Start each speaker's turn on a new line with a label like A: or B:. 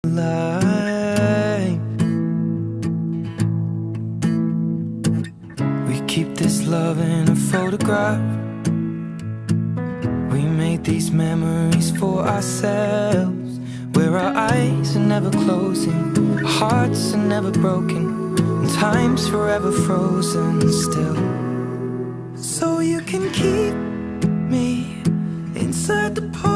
A: life. We keep this love in a photograph. We made these memories for ourselves, where our eyes are never closing, our hearts are never broken, and time's forever frozen still. So you can keep me inside the